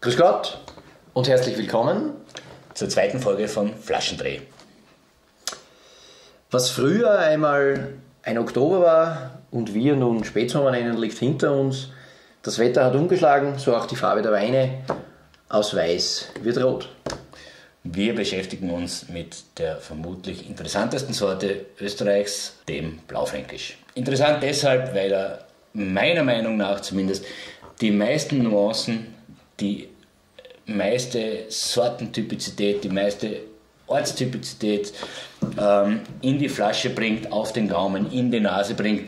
Grüß Gott und herzlich willkommen zur zweiten Folge von Flaschendreh. Was früher einmal ein Oktober war und wir nun Spätsommer nennen, liegt hinter uns. Das Wetter hat umgeschlagen, so auch die Farbe der Weine. Aus Weiß wird Rot. Wir beschäftigen uns mit der vermutlich interessantesten Sorte Österreichs, dem Blaufränkisch. Interessant deshalb, weil er meiner Meinung nach zumindest die meisten Nuancen, die meiste Sortentypizität, die meiste Ortstypizität in die Flasche bringt, auf den Gaumen, in die Nase bringt.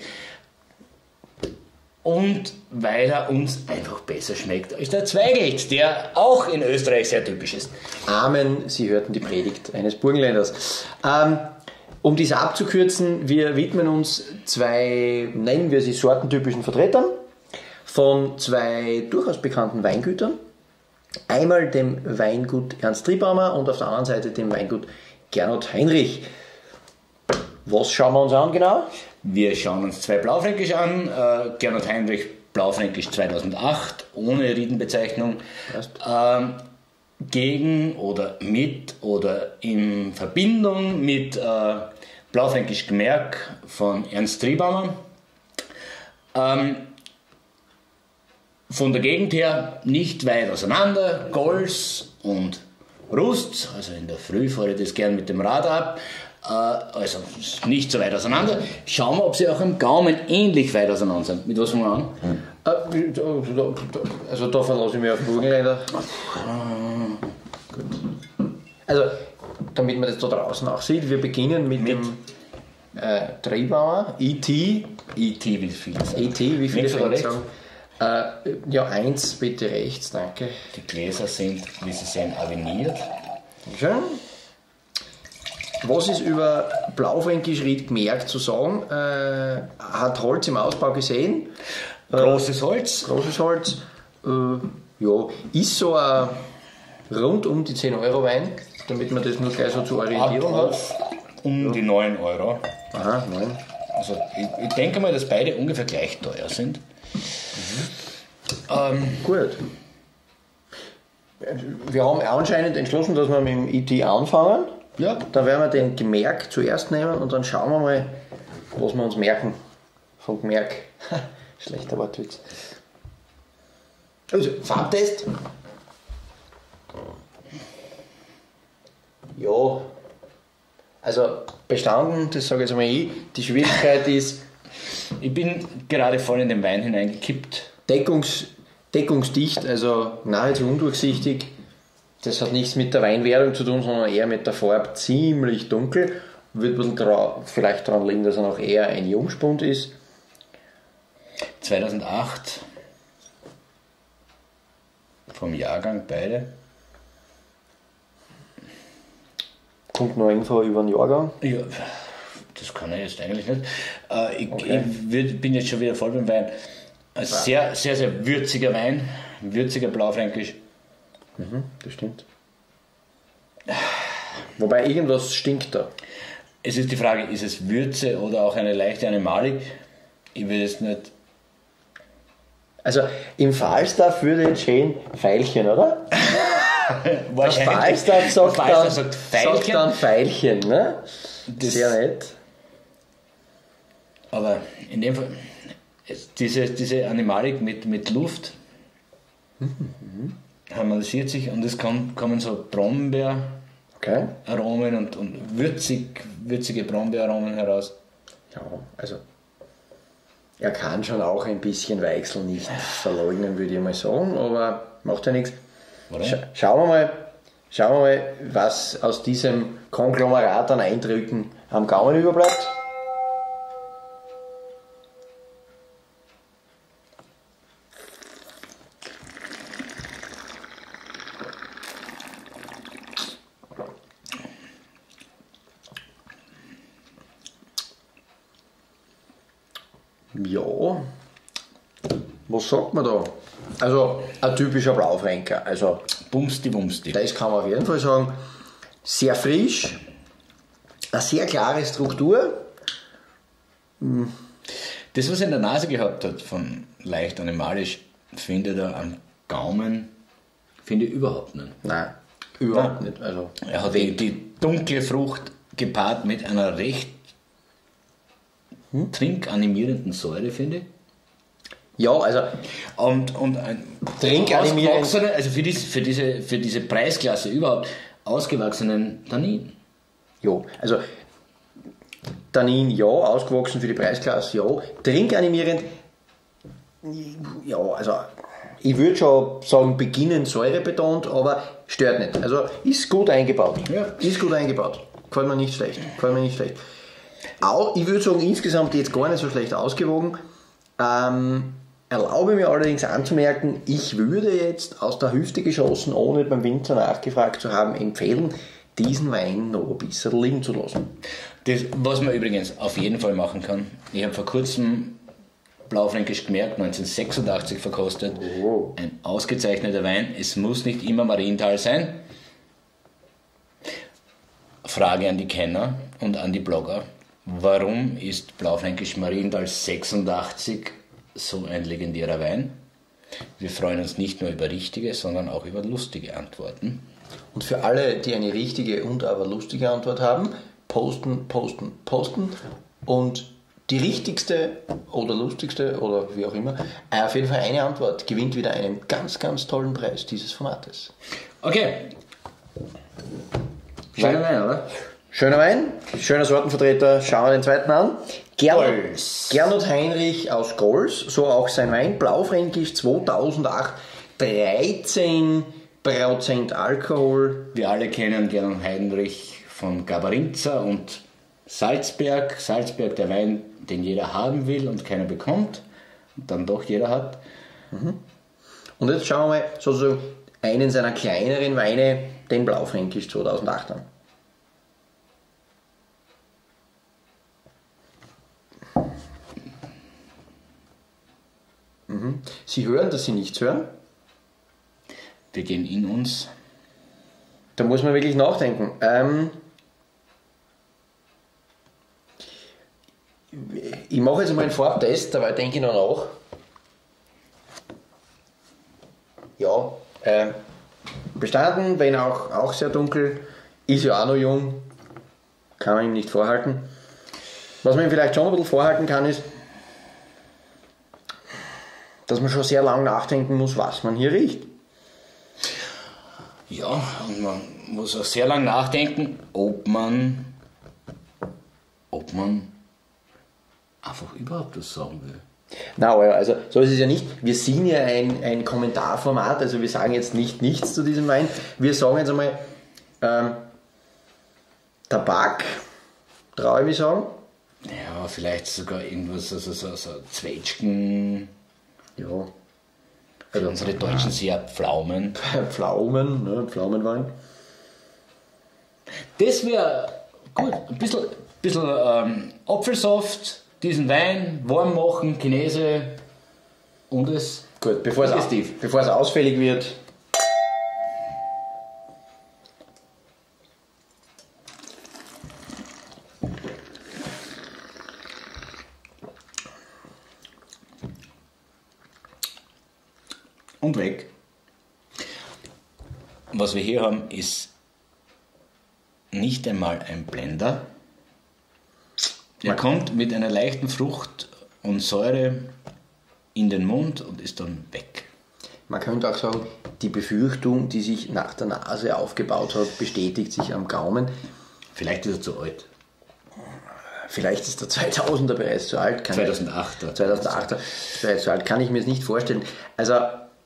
Und weil er uns einfach besser schmeckt als der Zweigelt, der auch in Österreich sehr typisch ist. Amen, Sie hörten die Predigt eines Burgenländers. Um dies abzukürzen, wir widmen uns zwei, nennen wir sie sortentypischen Vertretern von zwei durchaus bekannten Weingütern. Einmal dem Weingut Ernst Triebaumer und auf der anderen Seite dem Weingut Gernot Heinrich. Was schauen wir uns an genau? Wir schauen uns zwei Blaufränkisch an. Gernot Heinrich Blaufränkisch 2008 ohne Riedenbezeichnung. Gegen oder mit oder in Verbindung mit Blaufränkisch Gemerk von Ernst Triebaumer. Von der Gegend her nicht weit auseinander, Gols und Rust, also in der Früh fahre ich das gern mit dem Rad ab, also nicht so weit auseinander. Schauen wir, ob sie auch am Gaumen ähnlich weit auseinander sind. Mit was fangen wir an? Also da verlasse ich mich auf Burgenländer. Gut. Also, damit man das da draußen auch sieht, wir beginnen mit dem Triebaumer, E.T. E.T. wie viele sagen. E.T. wie viele sagen? Ja, 1 bitte rechts, danke. Die Gläser sind, wie Sie sehen, aveniert. Schön. Was ist über Blaufränkisch Ried Gemerk zu sagen? Hat Holz im Ausbau gesehen. Großes Holz. Großes Holz. Ja, ist so ein rund um die 10 Euro Wein, damit man das nur gleich so zur Orientierung hat. Um die 9 Euro. Aha, 9. Also ich denke mal, dass beide ungefähr gleich teuer sind. Gut. Wir haben anscheinend entschlossen, dass wir mit dem E.T. anfangen. Ja. Dann werden wir den Gemerk zuerst nehmen und dann schauen wir mal, was wir uns merken vom Gemerk. Schlechter Wortwitz. Also, Farbtest. Ja. Also, bestanden, das sage ich jetzt einmal ich. Die Schwierigkeit ist, ich bin gerade voll in den Wein hineingekippt. Deckungsdicht, also nahezu undurchsichtig. Das hat nichts mit der Weinwerdung zu tun, sondern eher mit der Farbe ziemlich dunkel. Wird ein bisschen vielleicht daran liegen, dass er noch eher ein Jungspund ist. 2008 vom Jahrgang beide. Kommt noch Info über den Jahrgang? Ja, das kann ich jetzt eigentlich nicht. Ich bin jetzt schon wieder voll beim Wein. Ein sehr, sehr, sehr würziger Wein. Würziger Blaufränkisch. Das stimmt. Wobei irgendwas stinkt da. Es ist die Frage, ist es Würze oder auch eine leichte Animalik? Ich will es nicht. Also im Falstaff würde jetzt stehen Veilchen, oder? Das Falstaff sagt dann Veilchen, ne? Sehr nett. Aber in dem Fall, diese Animalik mit Luft harmonisiert sich und es kommen so Brombeeraromen und würzige Brombeeraromen heraus. Ja, also er kann schon auch ein bisschen Weichsel nicht verleugnen, würde ich mal sagen, aber macht ja nichts. Schauen wir mal, was aus diesem Konglomerat an Eindrücken am Gaumen überbleibt. Ja, was sagt man da? Also ein typischer Blaufränker. Also Bumsti. Das kann man auf jeden Fall sagen. Sehr frisch, eine sehr klare Struktur. Das, was er in der Nase gehabt hat, von leicht animalisch, findet er am Gaumen Finde ich überhaupt nicht. Nein, überhaupt nicht. Also, Er hat die dunkle Frucht gepaart mit einer recht trinkanimierenden Säure, finde ich. ja, also Und ein Trinkanimierend. ausgewachsenen, also für diese Preisklasse überhaupt, ausgewachsenen Tannin. ja, also Tannin ja, ausgewachsen für die Preisklasse ja, trinkanimierend, ja, also ich würde schon sagen, beginnend säurebetont, aber stört nicht. Also ist gut eingebaut. Ja. Ist gut eingebaut. Gefällt mir nicht schlecht. Gefällt mir nicht schlecht. Auch, ich würde sagen, insgesamt jetzt gar nicht so schlecht ausgewogen. Erlaube mir allerdings anzumerken, ich würde jetzt aus der Hüfte geschossen, ohne beim Winzer nachgefragt zu haben, empfehlen, diesen Wein noch ein bisschen liegen zu lassen. Das, was man übrigens auf jeden Fall machen kann, ich habe vor kurzem Blaufränkisch gemerkt, 1986 verkostet, ein ausgezeichneter Wein, es muss nicht immer Marienthal sein. Frage an die Kenner und an die Blogger, warum ist Blaufränkisch Marienthal 86 so ein legendärer Wein? Wir freuen uns nicht nur über richtige, sondern auch über lustige Antworten. Und für alle, die eine richtige und aber lustige Antwort haben, posten. Und die richtigste oder lustigste oder wie auch immer, auf jeden Fall eine Antwort gewinnt wieder einen ganz, ganz tollen Preis dieses Formates. Okay. Schöner Wein, oder? Schöner Wein, schöner Sortenvertreter, schauen wir den zweiten an. Gols. Gernot Heinrich aus Gols, so auch sein Wein, Blaufränkisch 2008, 13% Alkohol. Wir alle kennen Gernot Heinrich von Gabarinza und Salzberg. Salzberg, der Wein, den jeder haben will und keiner bekommt und dann doch jeder hat. Und jetzt schauen wir mal sozusagen einen seiner kleineren Weine, den Blaufränkisch 2008 an. Sie hören, dass Sie nichts hören? Wir gehen in uns. Da muss man wirklich nachdenken. Ich mache jetzt mal einen Farbtest, dabei denke ich noch nach. Ja, bestanden, wenn auch sehr dunkel, ist ja auch noch jung, kann man ihm nicht vorhalten. Was man ihm vielleicht schon ein bisschen vorhalten kann, ist, dass man schon sehr lange nachdenken muss, was man hier riecht. Ja, und man muss auch sehr lange nachdenken, ob man einfach überhaupt was sagen will. Na, also so ist es ja nicht. Wir sind ja ein Kommentarformat, also wir sagen jetzt nicht nichts zu diesem Wein. Wir sagen jetzt einmal Tabak, traue ich mich sagen. Ja, vielleicht sogar irgendwas, so Zwetschgen. Ja. Für unsere Deutschen sehr Pflaumen. Pflaumen, ne, Pflaumenwein. Das wäre gut. Ein bisschen Apfelsaft, diesen Wein warm machen, Chinese und es. Gut, bevor es ausfällig wird. Und weg. Was wir hier haben, ist nicht einmal ein Blender. Er kommt mit einer leichten Frucht und Säure in den Mund und ist dann weg. Man könnte auch sagen, die Befürchtung, die sich nach der Nase aufgebaut hat, bestätigt sich am Gaumen. Vielleicht ist er zu alt. Vielleicht ist der 2000er bereits zu alt. 2008er. 2008er bereits zu alt, kann ich mir jetzt nicht vorstellen. Also,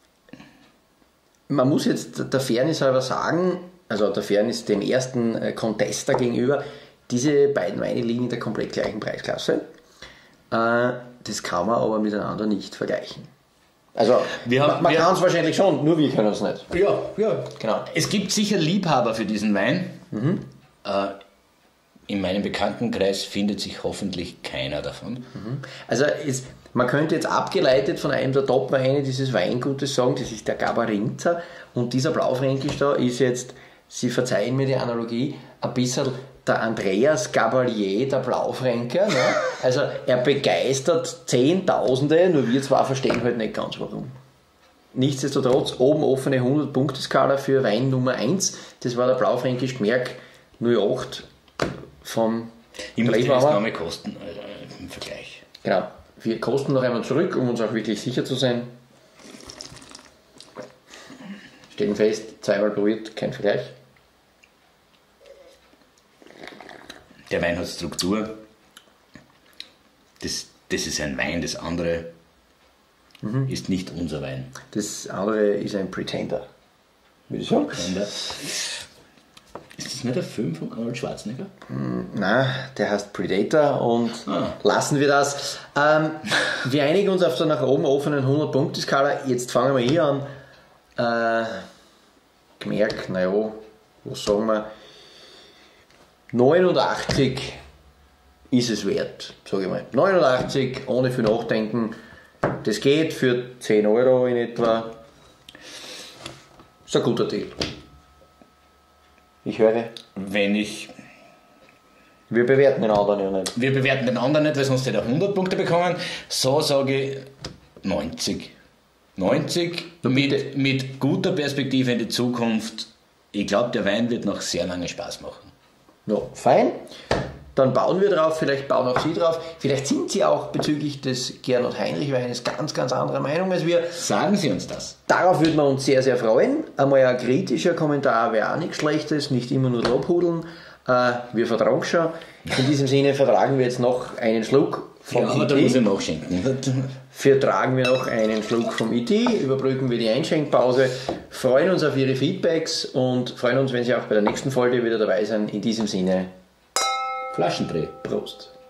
man muss jetzt der Fairness halber sagen, also der Fairness dem ersten Contester gegenüber, diese beiden Weine liegen in der komplett gleichen Preisklasse. Das kann man aber miteinander nicht vergleichen. Also, man kann es wahrscheinlich schon, nur wir können es nicht. Ja, Genau. Es gibt sicher Liebhaber für diesen Wein. In meinem Bekanntenkreis findet sich hoffentlich keiner davon. Also man könnte jetzt abgeleitet von einem der Top-Weine dieses Weingutes sagen, das ist der Gabarinza, und dieser Blaufränkisch da ist jetzt, Sie verzeihen mir die Analogie, ein bisschen der Andreas Gabalier der Blaufränker. Ne? Also er begeistert Zehntausende, nur wir zwar verstehen halt nicht ganz warum. nichtsdestotrotz oben offene 100-Punkte-Skala für Wein Nummer 1. Das war der Blaufränkisch Gmerk 08 vom Ich muss die Drehbauer. Name kosten im Vergleich. Genau. Wir kosten noch einmal zurück, um uns auch wirklich sicher zu sein. Stellen fest, zweimal probiert, kein Vergleich. Der Wein hat Struktur. Das ist ein Wein, das andere ist nicht unser Wein. Das andere ist ein Pretender, würde ich sagen. Ist das nicht der Film von Arnold Schwarzenegger? Nein, der heißt Predator und lassen wir das. Wir einigen uns auf der nach oben offenen 100-Punkte-Skala. Jetzt fangen wir hier an. Gemerkt, naja, was sagen wir? 89 ist es wert, sage ich mal. 89, ohne viel nachdenken. Das geht für 10 Euro in etwa. Ist ein guter Deal. Ich höre. Wir bewerten den anderen ja nicht. Wir bewerten den anderen nicht, weil sonst hätte er 100 Punkte bekommen. So sage ich 90. 90 mit guter Perspektive in die Zukunft. Ich glaube, der Wein wird noch sehr lange Spaß machen. Ja, fein. Dann bauen wir drauf, vielleicht bauen auch Sie drauf. Vielleicht sind Sie auch bezüglich des Gernot Heinrich Weines ganz anderer Meinung als wir. Sagen Sie uns das. Darauf würden wir uns sehr, sehr freuen. Einmal ein kritischer Kommentar wäre auch nichts Schlechtes, nicht immer nur Lobhudeln. Wir vertragen schon. In diesem Sinne vertragen wir jetzt noch einen Schluck vom Ja, aber da muss ich IT. nachschenken. Vertragen wir noch einen Schluck vom IT, überbrücken wir die Einschenkpause, freuen uns auf Ihre Feedbacks und freuen uns, wenn Sie auch bei der nächsten Folge wieder dabei sind. In diesem Sinne, Flaschendreh. Prost.